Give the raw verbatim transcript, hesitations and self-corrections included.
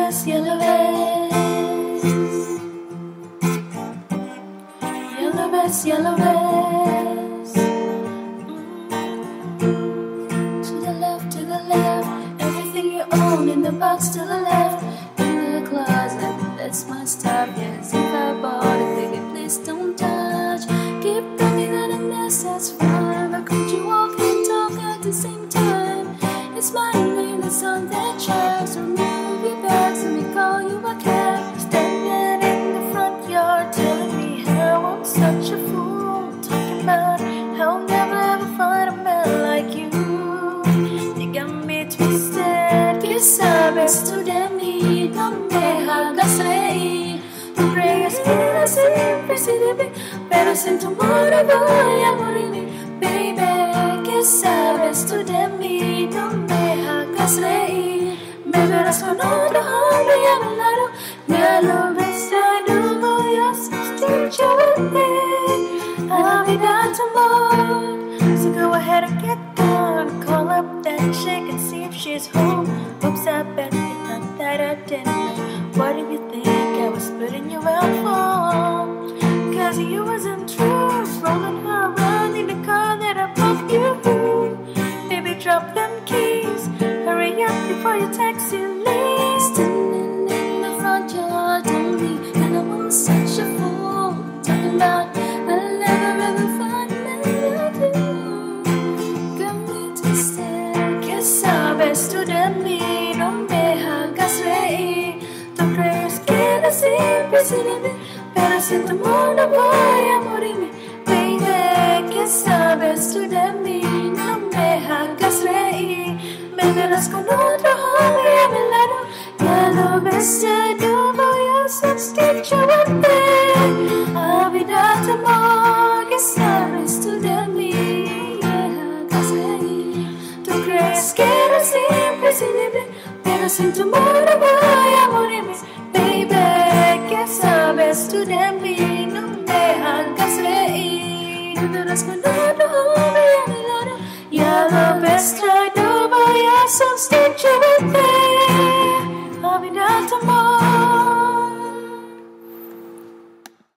ves, ya lo ves. Ya lo ves, ya lo ves. Mm. To the left, to the left. Everything you own in the box to the left. In the closet, that's my stuff. Yes, if I bought it, baby, please don't touch. Keep telling that a mess, that's fine. But could you walk and talk at the same time? It's my name that's on that chart. So move your bags and we call you a cab. Standing in the front yard, telling me how I'm such a fool. Talking about how I'll never ever find a man like you. You got me twisted. Que sabes tú de mí? No me hagas reír. Tu crees que era siempre sirve, pero sin tu amor voy a morir. Baby, ¿qué sabes tú de mí? No me hagas reír. Me verás con otro hombre a mi lado. Ya lo ves, I no voy a sustituirte. I'll be down tomorrow. So go ahead and get down. Call up that chick and see if she's home. Oops, I bet you thought that I didn't know. What did you think I was putting you out for? Cause you wasn't true. Rolling her around in the car that I bought you. Baby, drop them keys. Hurry up before your taxi leaves. Standing in the front yard, told me that I was such a fool. Talking about I'll never ever find a man like you. Got me twisted. Que sabes tú de mí? No me hagas reír. Tú crees que era siempre sirve, pero sin tu amor no voy a morirme. Baby, ¿qué sabes tú de mí? No me hagas reír. Me verás con otro hombre a mi lado. Ya lo ves, ya no voy a sustituirte. I'll be down tomorrow. ¿Qué sabes tú de mí? No me hagas reír. Tú crees que era siempre sirve, pero sin tu amor no voy a morir.